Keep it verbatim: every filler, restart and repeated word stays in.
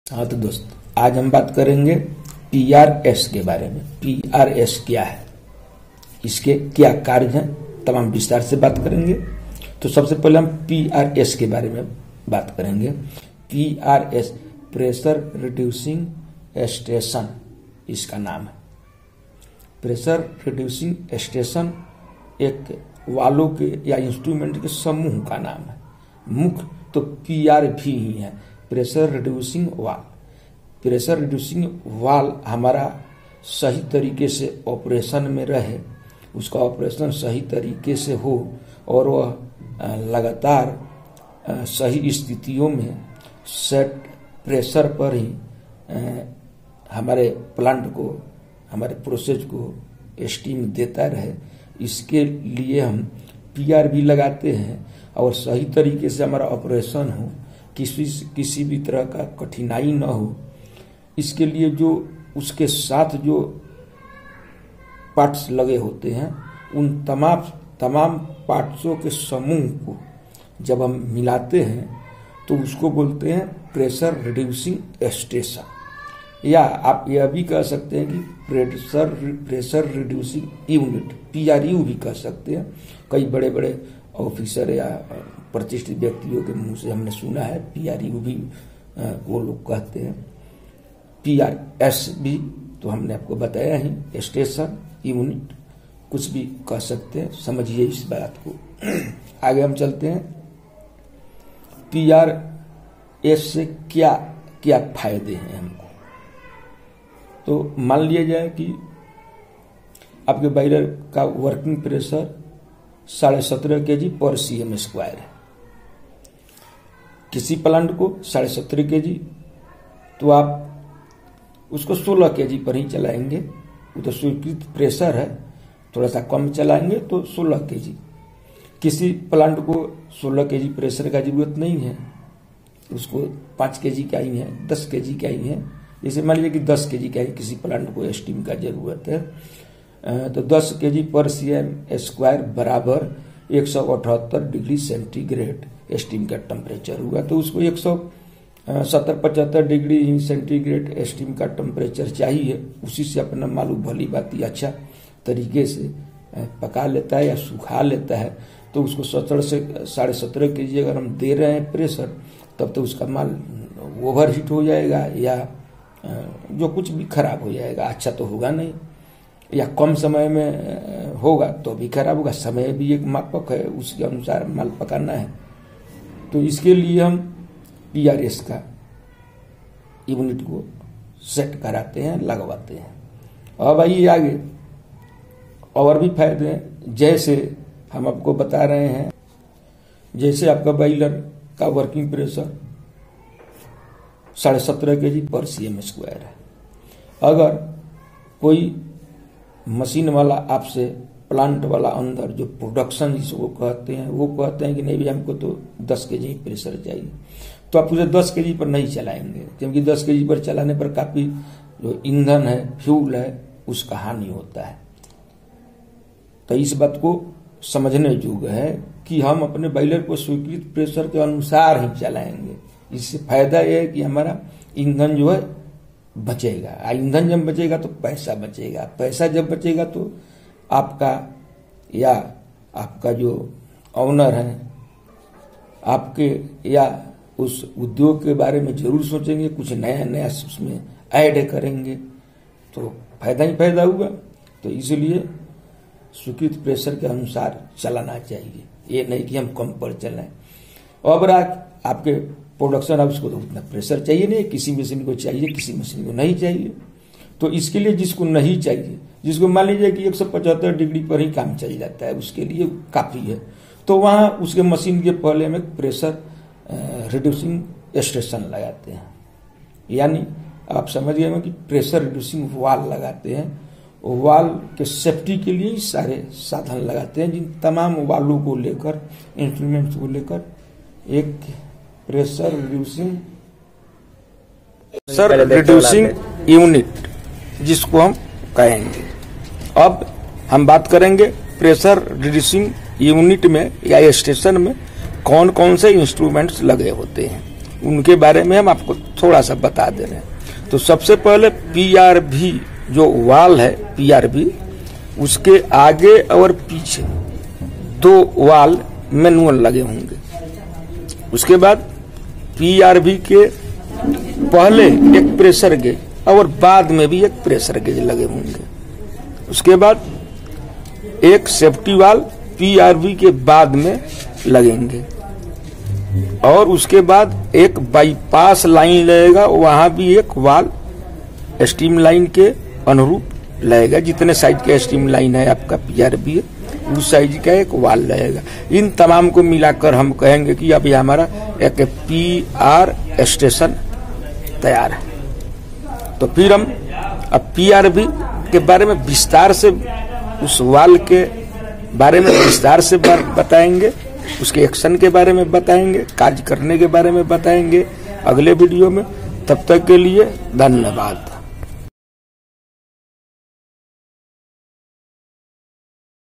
हाँ तो दोस्त, आज हम बात करेंगे पी आर एस के बारे में। पी आर एस क्या है, इसके क्या कार्य हैं, तमाम विस्तार से बात करेंगे। तो सबसे पहले हम पी आर एस के बारे में बात करेंगे। P R S pressure reducing station इसका नाम है। प्रेशर रिड्यूसिंग स्टेशन एक वालों के या इंस्ट्रूमेंट के समूह का नाम है। मुख्य तो पी आर भी ही है, pressure reducing valve. Pressure reducing valve हमारा सही तरीके से ऑपरेशन में रहे, उसका ऑपरेशन सही तरीके से हो और वह लगातार सही स्थितियों में सेट प्रेशर पर ही हमारे प्लांट को, हमारे प्रोसेस को स्टीम देता रहे, इसके लिए हम पी आर भी लगाते हैं। और सही तरीके से हमारा ऑपरेशन हो, किसी किसी भी तरह का कठिनाई न हो, इसके लिए जो उसके साथ जो पार्ट्स लगे होते हैं, उन तमाम तमाम पार्ट्सों के समूह को जब हम मिलाते हैं तो उसको बोलते हैं प्रेशर रिड्यूसिंग स्टेशन। या आप यह भी कह सकते हैं कि pressure pressure reducing unit, P R U भी कह सकते हैं। कई बड़े बड़े ऑफिसर या प्रतिष्ठित व्यक्तियों के मुंह से हमने सुना है पी आर यू भी वो लोग कहते हैं। पी आर एस भी तो हमने आपको बताया ही, स्टेशन यूनिट कुछ भी कह सकते हैं, समझिए इस बात को। आगे हम चलते हैं। पी आर एस से क्या क्या फायदे हैं हमको। तो मान लिया जाए कि आपके बॉयलर का वर्किंग प्रेशर साढ़े सत्रह के जी पर सी एम स्क्वायर है। किसी प्लांट को साढ़े सत्रह के जी, तो आप उसको सोलह के जी पर ही चलाएंगे। वो तो स्वीकृत प्रेशर है, थोड़ा सा कम चलाएंगे तो सोलह के जी। किसी प्लांट को सोलह के जी प्रेशर का जरूरत नहीं है, उसको पाँच के जी का ही है, दस के जी का ही है। जैसे मान लीजिए कि दस के जी का ही किसी प्लांट को स्टीम का जरूरत है, तो दस के जी पर सी एम स्क्वायर बराबर एक सौ अठहत्तर डिग्री सेंटीग्रेड स्टीम का टेम्परेचर हुआ। तो उसको एक सौ सत्तर पचहत्तर डिग्री सेंटीग्रेड स्टीम का टेम्परेचर चाहिए। उसी से अपना मालूम भली बात अच्छा तरीके से पका लेता है या सुखा लेता है। तो उसको सत्तर से साढ़े सत्रह के जी अगर हम दे रहे हैं प्रेशर, तब तो उसका माल ओवर हीट हो जाएगा या जो कुछ भी खराब हो जाएगा, अच्छा तो होगा नहीं। या कम समय में होगा तो भी खराब होगा। समय भी एक मापक है, उसके अनुसार माल पकाना है। तो इसके लिए हम पी आर एस का यूनिट को सेट कराते हैं, लगवाते हैं। अब आइए आगे, और भी फायदे हैं। जैसे हम आपको बता रहे हैं, जैसे आपका बॉयलर का वर्किंग प्रेशर साढ़े सत्रह के जी पर सी एम स्क्वायर है। अगर कोई मशीन वाला आपसे, प्लांट वाला अंदर जो प्रोडक्शन जिसको कहते हैं, वो कहते हैं कि नहीं भी हमको तो दस के जी प्रेशर चाहिए, तो आप उसे दस के जी पर नहीं चलाएंगे, क्योंकि दस के जी पर चलाने पर काफी जो ईंधन है, फ्यूल है, उसका हानि होता है। तो इस बात को समझने योग्य है कि हम अपने बॉयलर को स्वीकृत प्रेशर के अनुसार ही चलाएंगे। इससे फायदा यह है कि हमारा ईंधन जो है बचेगा। ईंधन जब बचेगा तो पैसा बचेगा, पैसा जब बचेगा तो आपका या आपका जो ऑनर है आपके या उस उद्योग के बारे में जरूर सोचेंगे, कुछ नया नया उसमें ऐड करेंगे, तो फायदा ही फायदा हुआ। तो इसलिए स्वीकृत प्रेशर के अनुसार चलाना चाहिए, ये नहीं कि हम कम पर चलाएं। और आपके प्रोडक्शन हाउस को तो उतना प्रेशर चाहिए नहीं, किसी मशीन को चाहिए, किसी मशीन को नहीं चाहिए। तो इसके लिए जिसको नहीं चाहिए, जिसको मान लीजिए कि एक सौ पचहत्तर डिग्री पर ही काम चल जाता है, उसके लिए काफी है, तो वहां उसके मशीन के पहले में प्रेशर रिड्यूसिंग स्टेशन लगाते हैं। यानी आप समझिए कि प्रेशर रिड्यूसिंग वाल लगाते हैं। वाल के सेफ्टी के लिए सारे साधन लगाते हैं, जिन तमाम वालों को लेकर, इंस्ट्रूमेंट्स को लेकर एक pressure reducing pressure reducing unit जिसको हम कहेंगे। अब हम बात करेंगे प्रेशर रिड्यूसिंग यूनिट में या स्टेशन में कौन कौन से इंस्ट्रूमेंट्स लगे होते हैं, उनके बारे में हम आपको थोड़ा सा बता दे रहे हैं। तो सबसे पहले पीआरवी जो वाल है, पीआरवी उसके आगे और पीछे दो वाल मैनुअल लगे होंगे। उसके बाद पीआरवी के पहले एक प्रेशर गेज और बाद में भी एक प्रेशर गेज लगे होंगे। उसके बाद एक सेफ्टी वाल पीआरवी के बाद में लगेंगे और उसके बाद एक बाईपास लाइन लगेगा, वहां भी एक वाल स्टीम लाइन के अनुरूप लगेगा। जितने साइज का स्टीम लाइन है आपका पीआरवी है, उस साइज का एक वाल लगेगा। इन तमाम को मिलाकर हम कहेंगे कि अब ये हमारा एक पीआर स्टेशन तैयार है। तो फिर हम अब पीआरवी के बारे में विस्तार से, उस वाल के बारे में विस्तार से बताएंगे, उसके एक्शन के बारे में बताएंगे, कार्य करने के बारे में बताएंगे अगले वीडियो में। तब तक के लिए धन्यवाद।